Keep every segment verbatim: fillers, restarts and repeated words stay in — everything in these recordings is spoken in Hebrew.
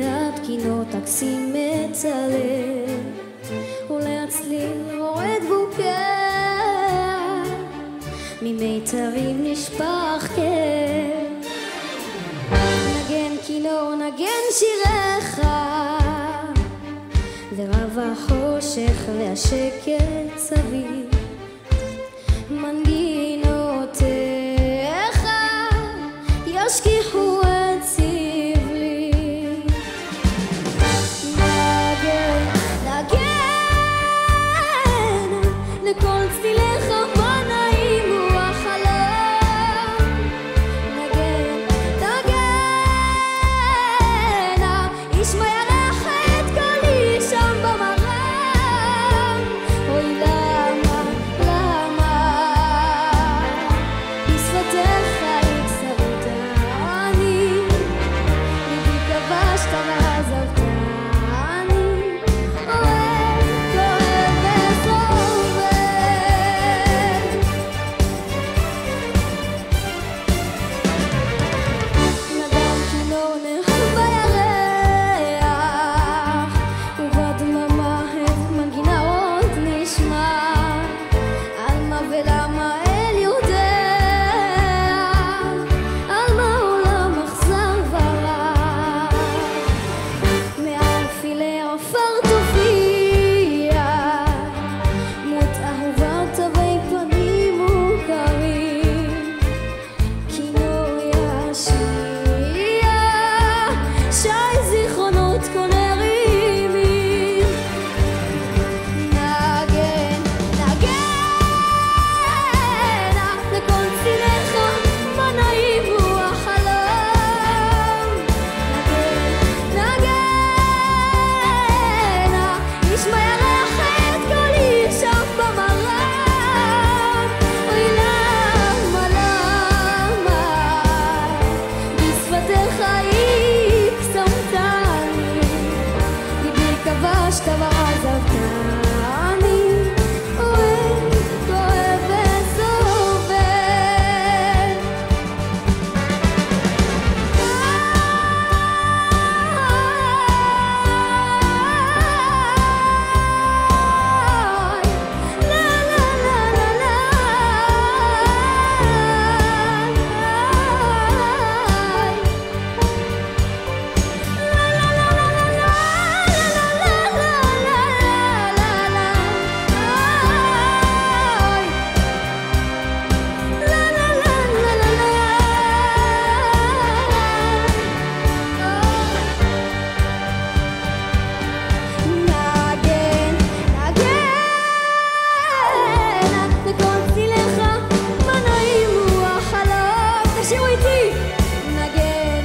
ליד כינו טקסים מצלם ולהצליל רורד בוקר ממיתרים נשפך כאב. נגן כינור נגן שיריך ורב החושך והשקט סביב מנגינותיך ישכיחו את סבלי. נגן נגן לכל צליליך מה נעים הוא החלום. נגן נגן ישמע ירח את קולי שם במרם. אוי למה למה בשפתיך הקסמתני ליבי כבשת ועזבתני. אוהב כואב וסובל נדם כינור נחבא ירח ובדממה את מנגינה עוד נשמע. על מה ולמה אל יודע על מה עולם אכזר ורע. מעל פילי עפר תופיע דמות אהובה תווי פנים מוכרים. כינור ישיע שי זיכרונות קונרים. נגן נגן לכל צליליך מה נעים הוא החלום. נגן נגן ישמע ירח את קולי שם במרם. אוי למה למה בשפתיך הקסמתני ליבי כבשת ועזבתני. אוהב כואב וסובל לה לה לה לה לה. נגן נגן לכל צליליך מה נעים הוא החלום. תשאירו איתי. נגן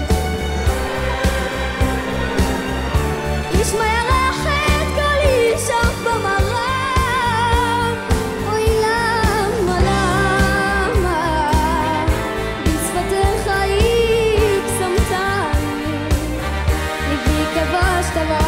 ישמע ירח את קולי שם במרם. אוי למה למה בשפתיך הקסמתני ליבי כבשת